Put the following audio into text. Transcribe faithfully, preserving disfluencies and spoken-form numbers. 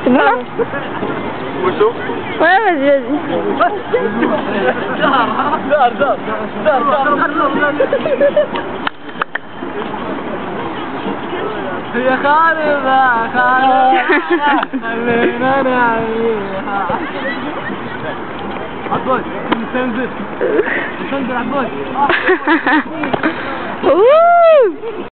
تبغى؟ وشو؟ وين مزيد؟ دار دار دار دار يا خالد خالد خلينا نعيها عبود نستنزل نستنزل عبود